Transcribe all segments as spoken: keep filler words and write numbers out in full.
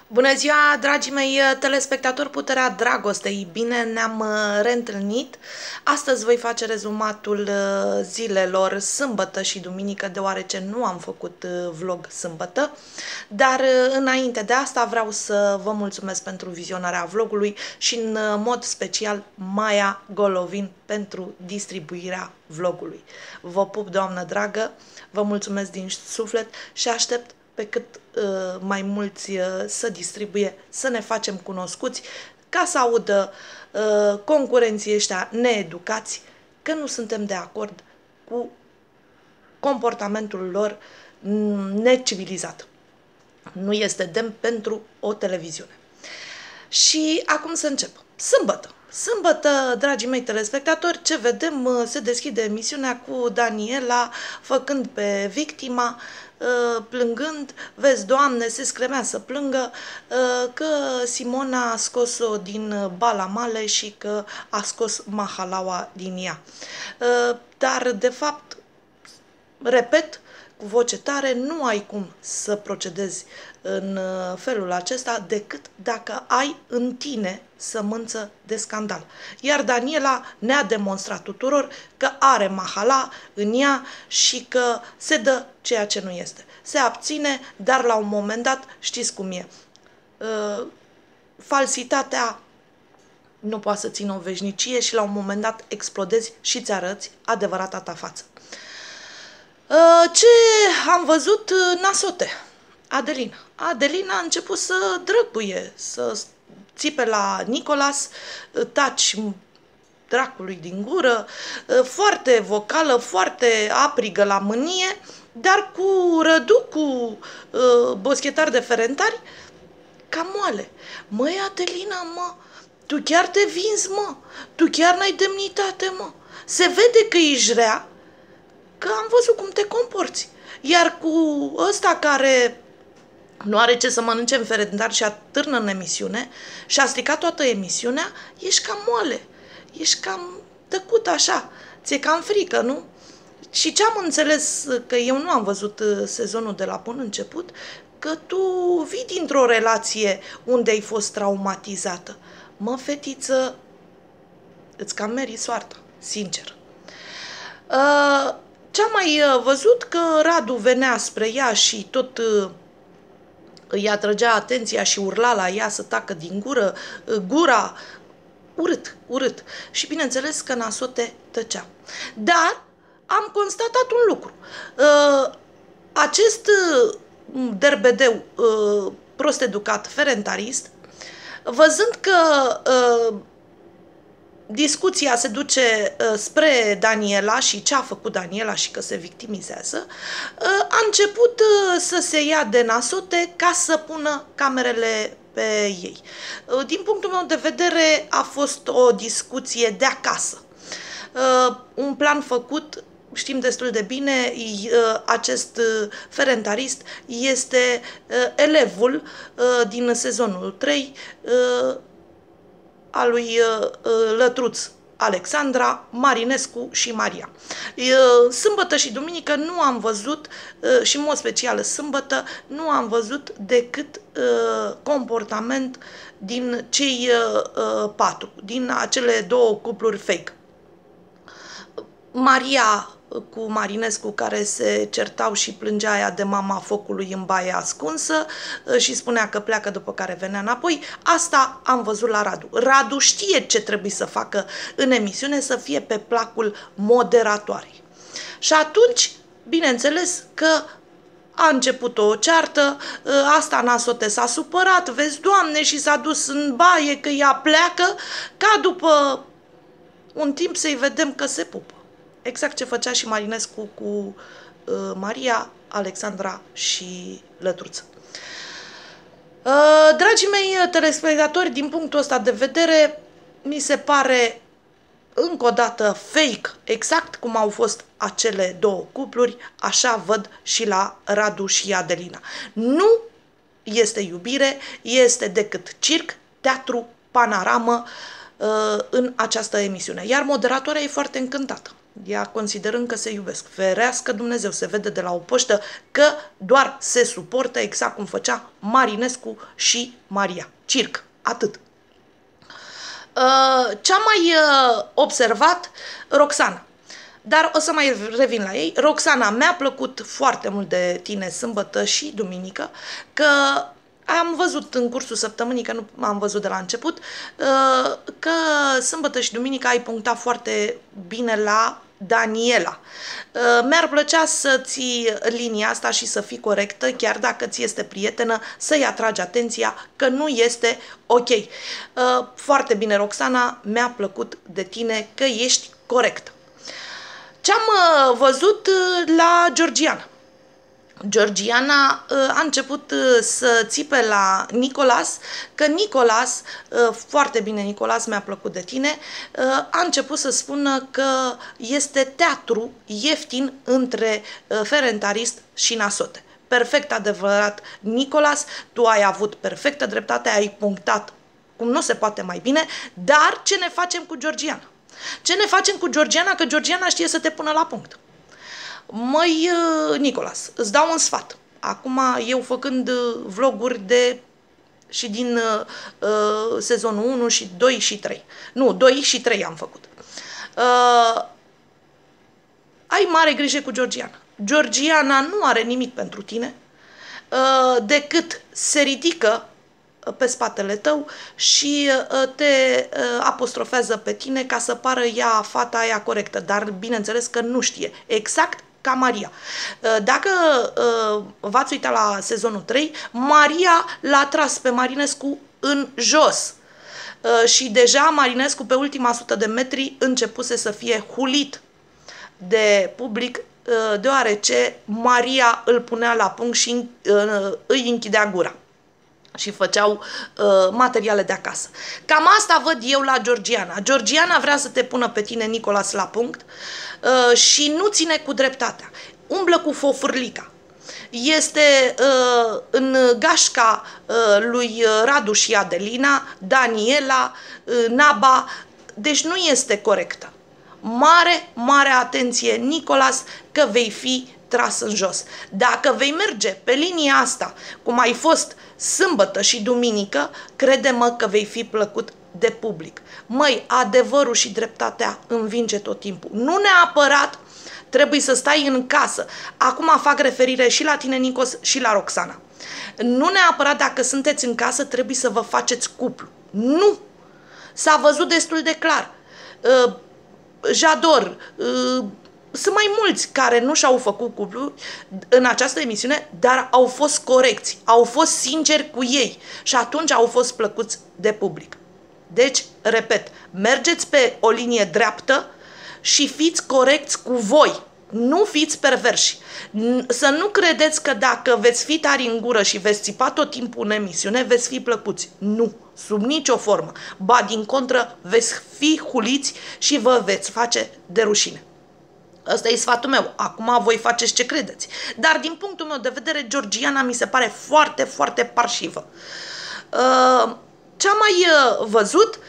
Bună ziua, dragii mei telespectatori, Puterea Dragostei! Bine ne-am reîntâlnit. Astăzi voi face rezumatul zilelor sâmbătă și duminică, deoarece nu am făcut vlog sâmbătă. Dar înainte de asta vreau să vă mulțumesc pentru vizionarea vlogului și în mod special Maia Golovin pentru distribuirea vlogului. Vă pup, doamnă dragă, vă mulțumesc din suflet și aștept pe cât uh, mai mulți uh, să distribuie, să ne facem cunoscuți, ca să audă uh, concurenții ăștia needucați că nu suntem de acord cu comportamentul lor necivilizat. Nu este demn pentru o televiziune. Și acum să încep. Sâmbătă. Sâmbătă, dragii mei telespectatori, ce vedem? Se deschide emisiunea cu Daniela făcând pe victima, plângând, vezi, Doamne, se scremea să plângă că Simona a scos-o din balamale și că a scos mahalaua din ea. Dar, de fapt, repet, cu voce tare, nu ai cum să procedezi în felul acesta decât dacă ai în tine sămânță de scandal. Iar Daniela ne-a demonstrat tuturor că are mahala în ea și că se dă ceea ce nu este. Se abține, dar la un moment dat știți cum e. Falsitatea nu poate să țină o veșnicie și la un moment dat explodezi și ți arăți adevărata ta față. Ce am văzut? Nasote. Adelina. Adelina a început să drăguie, să țipe la Nicolas, taci dracului din gură, foarte vocală, foarte aprigă la mânie, dar cu Rădu, cu boschetar de ferentari, cam moale. Măi, Adelina, mă, tu chiar te vinzi, mă, tu chiar n-ai demnitate, mă, se vede că ești rea, că am văzut cum te comporți. Iar cu ăsta care nu are ce să mănânce în ferendar și atârnă în emisiune și a stricat toată emisiunea, ești cam moale, ești cam tăcut așa, ți-e cam frică, nu? Și ce am înțeles, că eu nu am văzut sezonul de la bun început, că tu vii dintr-o relație unde ai fost traumatizată. Mă, fetiță, îți cam meri soarta, sincer. Uh, Ce-am mai văzut? Că Radu venea spre ea și tot îi atrăgea atenția și urla la ea să tacă din gură, gura, urât, urât. Și bineînțeles că Nasote tăcea. Dar am constatat un lucru. Acest derbedeu prost educat, ferentarist, văzând că discuția se duce uh, spre Daniela și ce a făcut Daniela și că se victimizează, uh, a început uh, să se ia de Nasote ca să pună camerele pe ei. Uh, din punctul meu de vedere a fost o discuție de acasă. Uh, un plan făcut, știm destul de bine, uh, acest uh, ferentarist este uh, elevul uh, din sezonul trei, uh, a lui Lătruț Alexandra, Marinescu și Maria. Sâmbătă și duminică nu am văzut, și în mod special sâmbătă, nu am văzut decât comportament din cei patru, din acele două cupluri fake. Maria cu Marinescu, care se certau și plângea aia de mama focului în baie ascunsă și spunea că pleacă, după care venea înapoi. Asta am văzut la Radu. Radu știe ce trebuie să facă în emisiune, să fie pe placul moderatoarei. Și atunci, bineînțeles că a început o ceartă, asta Nasote s-a supărat, vezi, Doamne, și s-a dus în baie că ea pleacă, ca după un timp să-i vedem că se pupă. Exact ce făcea și Marinescu cu uh, Maria, Alexandra și Lătruță. Uh, dragii mei telespectatori, din punctul ăsta de vedere, mi se pare încă o dată fake, exact cum au fost acele două cupluri, așa văd și la Radu și Adelina. Nu este iubire, este decât circ, teatru, panoramă uh, în această emisiune. Iar moderatoarea e foarte încântată. ea considerând că se iubesc. Ferească Dumnezeu, se vede de la o poștă că doar se suportă, exact cum făcea Marinescu și Maria. Circ, atât. Ce-am mai observat? Roxana. Dar o să mai revin la ei. Roxana, mi-a plăcut foarte mult de tine sâmbătă și duminică, că am văzut în cursul săptămânii, că nu am văzut de la început, că sâmbătă și duminică ai punctat foarte bine la Daniela. Mi-ar plăcea să ții linia asta și să fii corectă, chiar dacă ți este prietenă, să-i atragi atenția că nu este ok. Foarte bine, Roxana, mi-a plăcut de tine că ești corectă. Ce-am văzut la Georgiana? Georgiana a început să țipe la Nicolas, că Nicolas, foarte bine Nicolas, mi-a plăcut de tine, a început să spună că este teatru ieftin între Ferentarist și Nasote. Perfect adevărat, Nicolas, tu ai avut perfectă dreptate, ai punctat cum nu se poate mai bine, dar ce ne facem cu Georgiana? Ce ne facem cu Georgiana? Că Georgiana știe să te pună la punct. Măi, Nicolas, îți dau un sfat. Acum, eu făcând vloguri de și din uh, sezonul unu și doi și trei. Nu, doi și trei am făcut. Uh, ai mare grijă cu Georgiana. Georgiana nu are nimic pentru tine, uh, decât se ridică pe spatele tău și te apostrofează pe tine ca să pară ea fata aia corectă, dar bineînțeles că nu știe, exact ca Maria. Dacă v-ați uitat la sezonul trei, Maria l-a tras pe Marinescu în jos și deja Marinescu pe ultima sută de metri începuse să fie hulit de public, deoarece Maria îl punea la punct și îi închidea gura și făceau uh, materiale de acasă. Cam asta văd eu la Georgiana. Georgiana vrea să te pună pe tine, Nicolas, la punct uh, și nu ține cu dreptatea. Umblă cu fofârlica. Este uh, în gașca uh, lui Radu și Adelina, Daniela, uh, Naba, deci nu este corectă. Mare, mare atenție, Nicolas, că vei fi tras în jos. Dacă vei merge pe linia asta, cum ai fost sâmbătă și duminică, crede-mă că vei fi plăcut de public. Măi, adevărul și dreptatea învinge tot timpul. Nu neapărat trebuie să stai în casă. Acum fac referire și la tine, Nicos, și la Roxana. Nu neapărat dacă sunteți în casă trebuie să vă faceți cuplu. Nu! S-a văzut destul de clar. Uh, Jador, uh, sunt mai mulți care nu și-au făcut cuplu în această emisiune, dar au fost corecți, au fost sinceri cu ei și atunci au fost plăcuți de public. Deci, repet, mergeți pe o linie dreaptă și fiți corecți cu voi, nu fiți perverși. Să nu credeți că dacă veți fi tari în gură și veți țipa tot timpul în emisiune, veți fi plăcuți. Nu, sub nicio formă. Ba, din contră, veți fi huliți și vă veți face de rușine. Ăsta e sfatul meu. Acum voi faceți ce credeți. Dar din punctul meu de vedere, Georgiana mi se pare foarte, foarte parșivă. Ce-am mai văzut?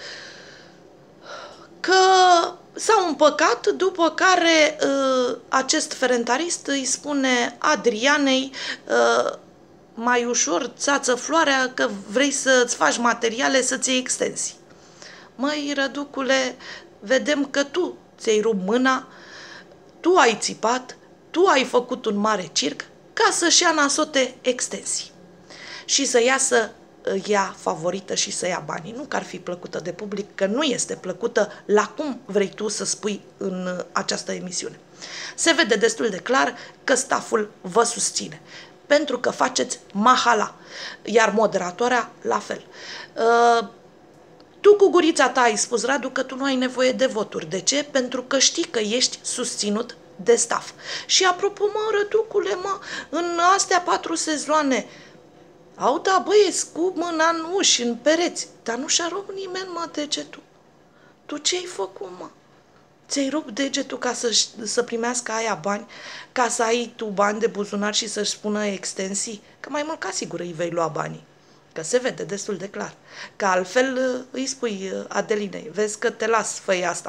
Că s-au împăcat, după care acest ferentarist îi spune Adrianei mai ușor, țață floarea, că vrei să-ți faci materiale să-ți iei extensii. Măi, Răducule, vedem că tu ți-ai rupt mâna, tu ai țipat, tu ai făcut un mare circ ca să-și ia Nasote extensii și să iasă ea favorită și să ia banii. Nu că ar fi plăcută de public, că nu este plăcută la cum vrei tu să spui în această emisiune. Se vede destul de clar că staful vă susține, pentru că faceți mahala, iar moderatoarea la fel. Uh, Tu cu gurița ta ai spus, Radu, că tu nu ai nevoie de voturi. De ce? Pentru că știi că ești susținut de staff. Și apropo, mă, Răducule, mă, în astea patru sezoane, au da băieți cu mâna în uși, în pereți, dar nu și-a rupt nimeni, mă, degetul. Tu ce-ai făcut, mă? Ți-ai rupt degetul ca să, să primească aia bani, ca să ai tu bani de buzunar și să-și spună extensii? Că mai mult ca sigur îi vei lua banii. Că se vede destul de clar. Că altfel îi spui Adelinei, vezi că te las, fă asta.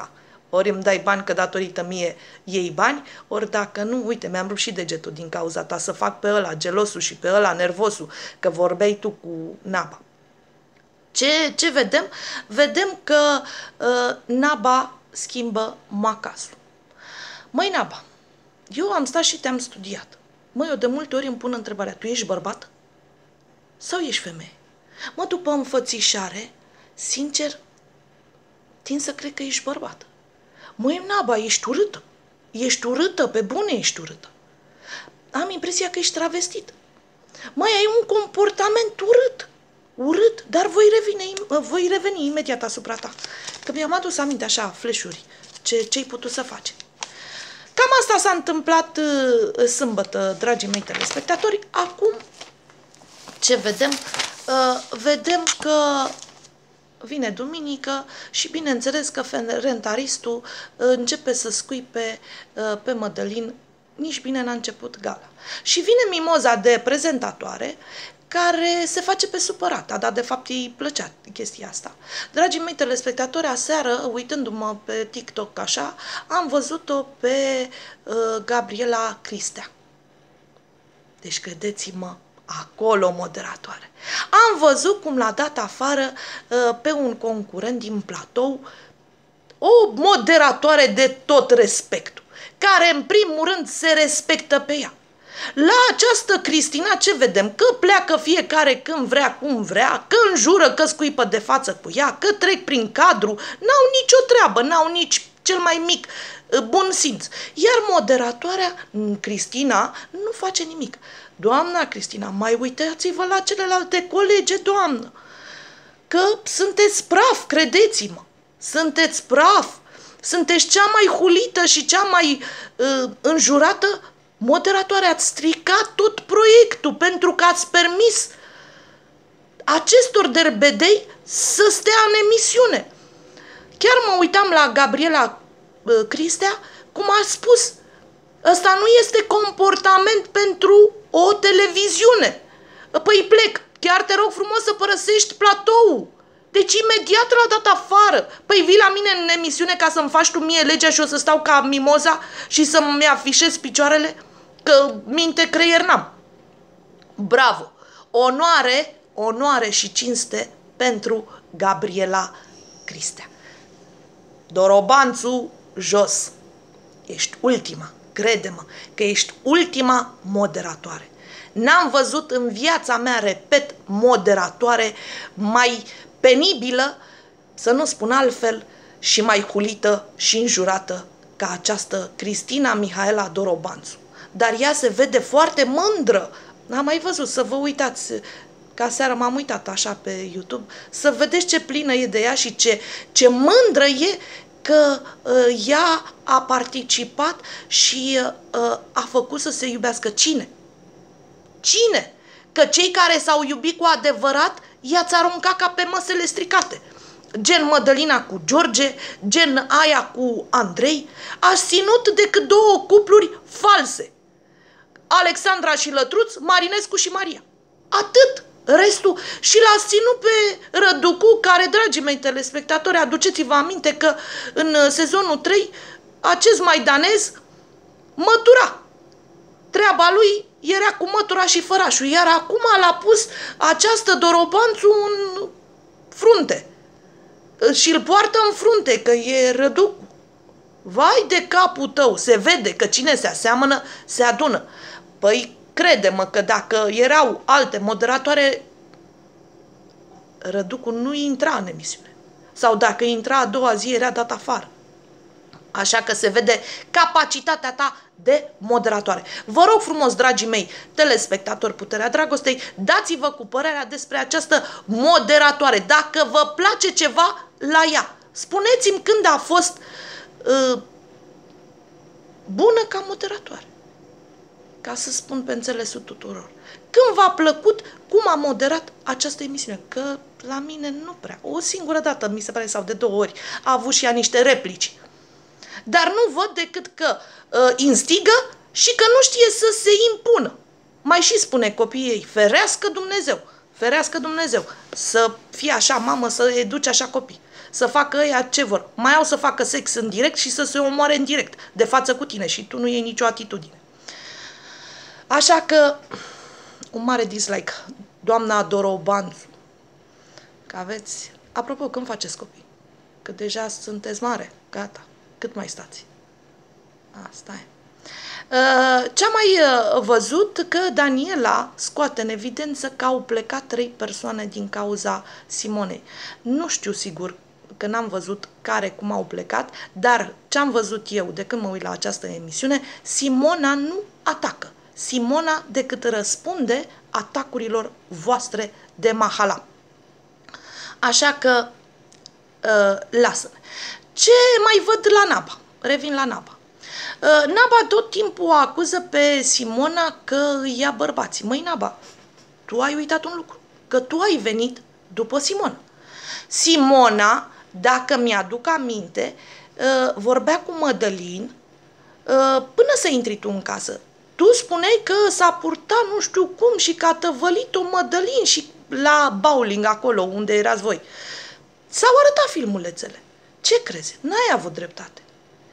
ori îmi dai bani că datorită mie iei bani, ori dacă nu, uite, mi-am rupt și degetul din cauza ta să fac pe ăla gelosul și pe ăla nervosul, că vorbeai tu cu Naba. Ce, ce vedem? Vedem că uh, Naba schimbă macasul. Măi, Naba, eu am stat și te-am studiat. Măi, eu de multe ori îmi pun întrebarea, tu ești bărbat? Sau ești femeie? Mă, după înfățișare, sincer, tind să cred că ești bărbat. Măi, Naba, ești urâtă. Ești urâtă, pe bune ești urâtă. Am impresia că ești travestit. Măi, ai un comportament urât. Urât, dar voi reveni, voi reveni imediat asupra ta. Că mi-am adus aminte așa, flash-uri, ce, ce-ai putut să faci. Cam asta s-a întâmplat uh, sâmbătă, dragii mei telespectatori. Acum, ce vedem? Uh, vedem că vine duminică și bineînțeles că rentaristul uh, începe să scuipe uh, pe Mădălin, nici bine n-a început gala. Și vine mimoza de prezentatoare care se face pe supărat, dar de fapt îi plăcea chestia asta. Dragii mei telespectatori, aseară, uitându-mă pe TikTok așa, am văzut-o pe uh, Gabriela Cristea. Deci credeți-mă, acolo moderatoare. Am văzut cum l-a dat afară uh, pe un concurent din platou, o moderatoare de tot respectul, care în primul rând se respectă pe ea. La această Cristina ce vedem? Că pleacă fiecare când vrea, cum vrea, că înjură, că scuipă de față cu ea, că trec prin cadru, n-au nicio treabă, n-au nici cel mai mic bun simț. Iar moderatoarea, Cristina, nu face nimic. Doamna Cristina, mai uitați-vă la celelalte colege, doamnă, că sunteți praf, credeți-mă, sunteți praf, sunteți cea mai hulită și cea mai uh, înjurată moderatoare, ați stricat tot proiectul pentru că ați permis acestor derbedei să stea în emisiune. Chiar mă uitam la Gabriela uh, Cristea, cum a spus, ăsta nu este comportament pentru o televiziune. Păi plec, chiar te rog frumos să părăsești platoul. Deci imediat l-a dat afară. Păi vii la mine în emisiune ca să-mi faci tu mie legea și o să stau ca mimoza și să-mi afișez picioarele? Că minte creier n-am. Bravo! Onoare, onoare și cinste pentru Gabriela Cristea. Dorobanțu, jos. Ești ultima, crede-mă, că ești ultima moderatoare. N-am văzut în viața mea, repet, moderatoare mai penibilă, să nu spun altfel, și mai hulită și înjurată ca această Cristina Mihaela Dorobanțu. Dar ea se vede foarte mândră. N-am mai văzut, să vă uitați, ca seara m-am uitat așa pe YouTube, să vedeți ce plină e de ea și ce, ce mândră e că uh, ea a participat și uh, a făcut să se iubească. Cine? Cine? Că cei care s-au iubit cu adevărat i-ați aruncat ca pe măsele stricate. Gen Mădălina cu George, gen aia cu Andrei. A ținut decât două cupluri false. Alexandra și Lătruț, Marinescu și Maria. Atât. Restul. Și l-a ținut pe Răducu, care, dragii mei telespectatori, aduceți-vă aminte că în sezonul trei acest maidanez mătura. Treaba lui era cu mătura și fărașul, iar acum l-a pus această Dorobanțu în frunte. Și îl poartă în frunte, că e Răducu. Vai de capul tău, se vede că cine se aseamănă, se adună. Păi, crede-mă că dacă erau alte moderatoare, Răducu nu intra în emisiune. Sau dacă intra a doua zi, era dat afară. Așa că se vede capacitatea ta de moderatoare. Vă rog frumos, dragii mei telespectatori Puterea Dragostei, dați-vă cu părerea despre această moderatoare. Dacă vă place ceva la ea, spuneți-mi când a fost uh, bună ca moderatoare. Ca să spun pe înțelesul tuturor. Când v-a plăcut cum a moderat această emisiune? Că la mine nu prea. O singură dată, mi se pare, sau de două ori, a avut și ea niște replici. Dar nu văd decât că uh, instigă și că nu știe să se impună. Mai și spune copiii ei, ferească Dumnezeu, ferească Dumnezeu, să fie așa mamă, să educe așa copii. să facă ăia ce vor. Mai au să facă sex în direct și să se omoare în direct, de față cu tine, și tu nu iei nicio atitudine. Așa că, un mare dislike, doamna Dorobanțu, că aveți, apropo, când faceți copii? Că deja sunteți mare, gata, cât mai stați? Asta e. Ce-am mai văzut, că Daniela scoate în evidență că au plecat trei persoane din cauza Simonei. Nu știu sigur, că n-am văzut care, cum au plecat, dar ce-am văzut eu de când mă uit la această emisiune, Simona nu atacă. Simona decât răspunde atacurilor voastre de mahala. Așa că uh, lasă-ne. Ce mai văd la Naba? Revin la Naba. Uh, Naba tot timpul o acuză pe Simona că îi ia bărbații. Măi, Naba, tu ai uitat un lucru, că tu ai venit după Simona. Simona, dacă mi-aduc aminte, uh, vorbea cu Mădălin uh, până să intri tu în casă. Tu spuneai că s-a purtat nu știu cum și că a tăvălit-o Mădălin și la bowling acolo unde erați voi. S-au arătat filmulețele. Ce crezi? N-ai avut dreptate.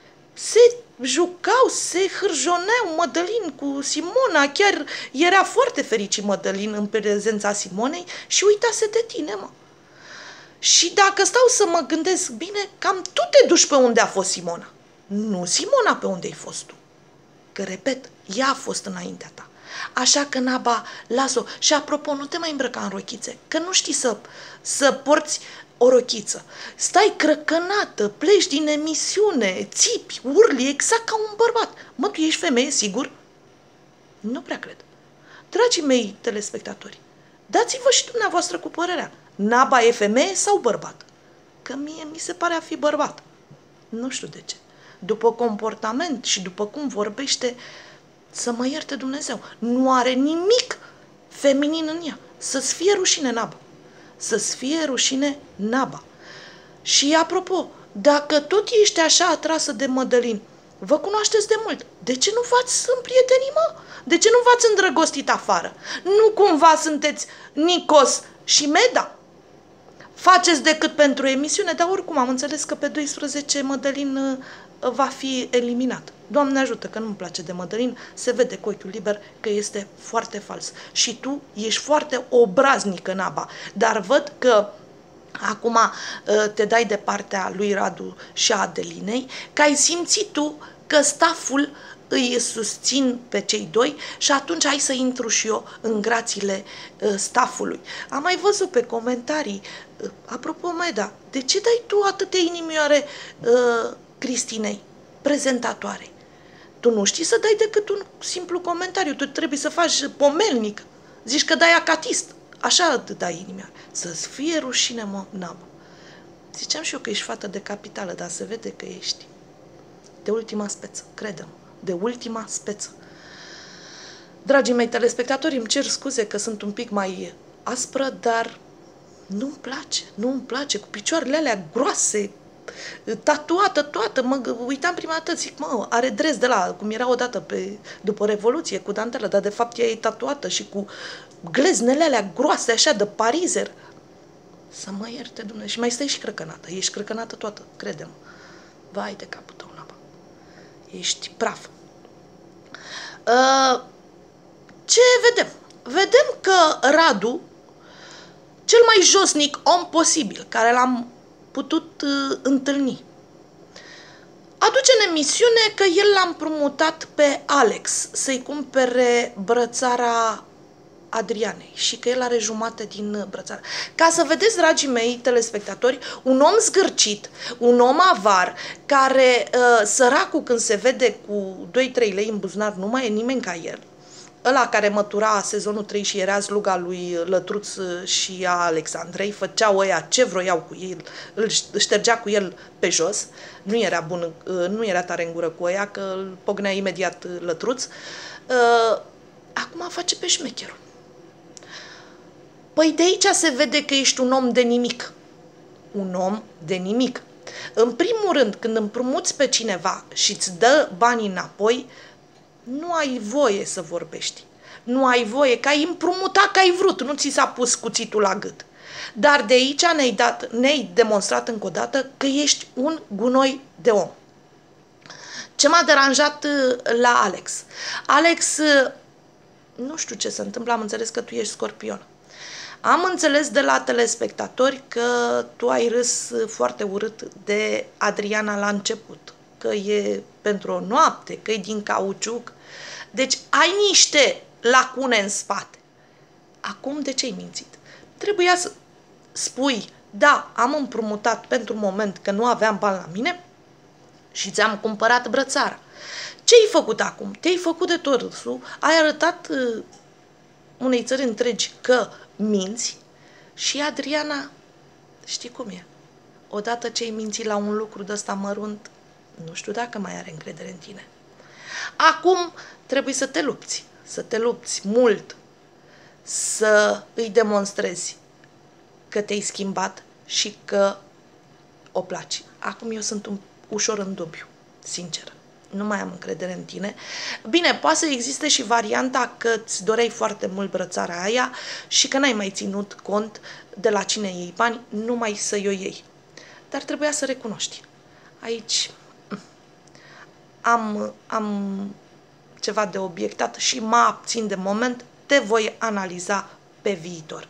Se jucau, se hârjoneau Mădălin cu Simona, chiar era foarte fericit Mădălin în prezența Simonei și uitase de tine, mă. Și dacă stau să mă gândesc bine, cam tu te duci pe unde a fost Simona. Nu Simona pe unde ai fost tu. Că, repet, ea a fost înaintea ta. Așa că, Naba, las-o. Și apropo, nu te mai îmbrăca în rochițe, că nu știi să, să porți o rochiță. Stai crăcănată, pleci din emisiune, țipi, urli exact ca un bărbat. Mă, tu ești femeie, sigur? Nu prea cred. Dragii mei telespectatori, dați-vă și dumneavoastră cu părerea. Naba e femeie sau bărbat? Că mie mi se pare a fi bărbat. Nu știu de ce. După comportament și după cum vorbește, să mă ierte Dumnezeu, nu are nimic feminin în ea. Să-ți fie rușine, Naba. Să-ți fie rușine, Naba. Și apropo, dacă tot ești așa atrasă de Mădălin, vă cunoașteți de mult, de ce nu v-ați împrietenit, mă? De ce nu v-ați îndrăgostit afară? Nu cumva sunteți Nicos și Meda? Faceți decât pentru emisiune, dar oricum am înțeles că pe doisprezece Mădălin va fi eliminat. Doamne ajută, că nu-mi place de Mădălin, se vede cu ochiul liber că este foarte fals. Și tu ești foarte obraznică, Naba, dar văd că acum te dai de partea lui Radu și a Adelinei, că ai simțit tu că staful îi susțin pe cei doi și atunci hai să intru și eu în grațiile stafului. Am mai văzut pe comentarii, apropo, Meda, de ce dai tu atâtea inimioare uh, Cristinei, prezentatoarei? Tu nu știi să dai decât un simplu comentariu, tu trebuie să faci pomelnic, zici că dai acatist, așa dai inimioare. Să-ți fie rușine, mă, Naba. Ziceam și eu că ești fată de capitală, dar se vede că ești de ultima speță, crede-mă, de ultima speță. Dragii mei telespectatori, îmi cer scuze că sunt un pic mai aspră, dar nu-mi place, nu-mi place, cu picioarele alea groase, tatuată toată, mă uitam prima dată, zic, mă, are dres de la, cum era odată pe, după Revoluție, cu dantelă, dar de fapt ea e tatuată și cu gleznele alea groase, așa, de parizer. Să mă ierte, Dumnezeu, și mai stai și crăcănată, ești crăcănată toată, crede-mă. Vai de capul tău, Naba. Ești praf. Uh, ce vedem? Vedem că Radu, cel mai josnic om posibil, care l-am putut uh, întâlni, aduce în emisiune că el l-a împrumutat pe Alex să-i cumpere brățara Adrianei și că el are jumate din brățară. Ca să vedeți, dragii mei telespectatori, un om zgârcit, un om avar, care, uh, săracul, când se vede cu doi trei lei în buzunar, nu mai e nimeni ca el. Ăla care mătura sezonul trei și era sluga lui Lătruț și a Alexandrei, făceau ăia ce vroiau cu el, îl ștergea cu el pe jos, nu era bun, nu era tare în gură cu ăia, că îl pognea imediat Lătruț. Acum face pe șmecherul. Păi de aici se vede că ești un om de nimic. Un om de nimic. În primul rând, când împrumuți pe cineva și îți dă banii înapoi, nu ai voie să vorbești. Nu ai voie, că ai împrumutat, că ai vrut, nu ți s-a pus cuțitul la gât. Dar de aici ne-ai dat, ne-ai demonstrat încă o dată că ești un gunoi de om. Ce m-a deranjat la Alex? Alex, nu știu ce se întâmplă, am înțeles că tu ești Scorpion. Am înțeles de la telespectatori că tu ai râs foarte urât de Adriana la început, că e pentru o noapte, că e din cauciuc. Deci ai niște lacune în spate. Acum de ce ai mințit? Trebuia să spui, da, am împrumutat pentru moment că nu aveam bani la mine și ți-am cumpărat brățara. Ce ai făcut acum? Te-ai făcut de tot râsul, ai arătat uh, unei țări întregi că minți și Adriana, știi cum e? Odată ce ai mințit la un lucru de ăsta mărunt, nu știu dacă mai are încredere în tine. Acum trebuie să te lupți, să te lupți mult, să îi demonstrezi că te-ai schimbat și că o placi. Acum eu sunt un, ușor în dubiu, sincer. Nu mai am încredere în tine. Bine, poate să existe și varianta că îți doreai foarte mult brățarea aia și că n-ai mai ținut cont de la cine iei bani, numai să-i o iei. Dar trebuia să recunoști. Aici am, am ceva de obiectat și mă abțin de moment, te voi analiza pe viitor.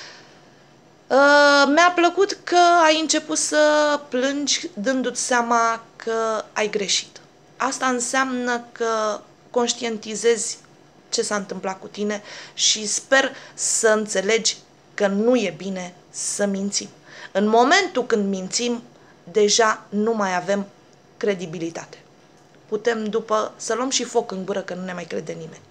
Uh, mi-a plăcut că ai început să plângi dându-ți seama că ai greșit. Asta înseamnă că conștientizezi ce s-a întâmplat cu tine și sper să înțelegi că nu e bine să mințim. În momentul când mințim, deja nu mai avem credibilitate. Putem după să luăm și foc în gură că nu ne mai crede nimeni.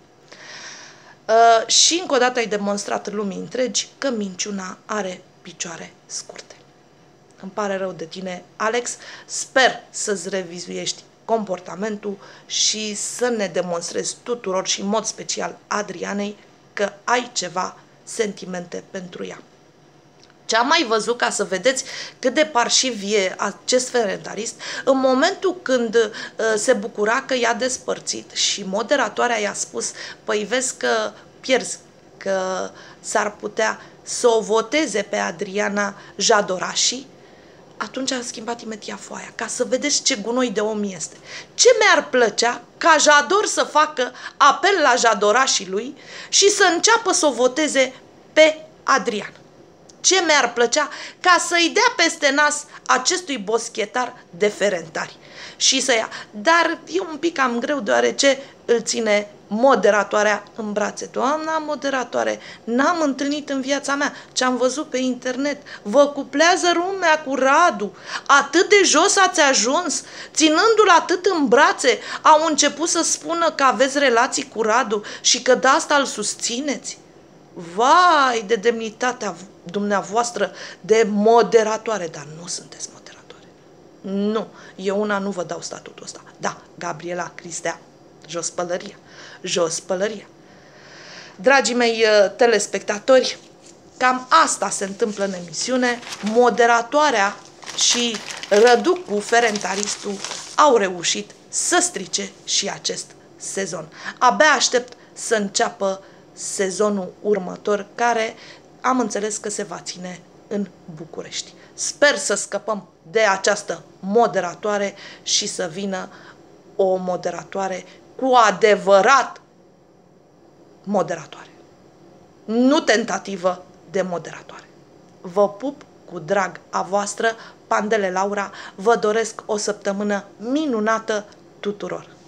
Uh, și încă o dată ai demonstrat lumii întregi că minciuna are picioare scurte. Îmi pare rău de tine, Alex. Sper să-ți revizuiești comportamentul și să ne demonstrezi tuturor și în mod special Adrianei că ai ceva sentimente pentru ea. Ce am mai văzut, ca să vedeți cât de parșiv e acest ferentarist, în momentul când uh, se bucura că i-a despărțit și moderatoarea i-a spus, păi vezi că pierzi, că s-ar putea să o voteze pe Adriana Jadorașii, atunci a schimbat imediat foaia, ca să vedeți ce gunoi de om este. Ce mi-ar plăcea ca Jador să facă apel la Jadorașii lui și să înceapă să o voteze pe Adriana. Ce mi-ar plăcea ca să-i dea peste nas acestui boschetar de ferentari și să ia. Dar e un pic cam greu, deoarece îl ține moderatoarea în brațe. Doamna moderatoare, n-am întâlnit în viața mea ce am văzut pe internet. Vă cuplează lumea cu Radu. Atât de jos ați ajuns, ținându-l atât în brațe, au început să spună că aveți relații cu Radu și că de asta îl susțineți. Vai de demnitatea dumneavoastră de moderatoare, dar nu sunteți moderatoare. Nu, eu una nu vă dau statutul ăsta. Da, Gabriela Cristea, jos pălăria, jos pălăria. Dragii mei telespectatori, cam asta se întâmplă în emisiune. Moderatoarea și Răducu, ferentaristul, au reușit să strice și acest sezon. Abia aștept să înceapă sezonul următor, care am înțeles că se va ține în București. Sper să scăpăm de această moderatoare și să vină o moderatoare cu adevărat moderatoare. Nu tentativă de moderatoare. Vă pup cu drag a voastră, Pandele Laura, vă doresc o săptămână minunată tuturor!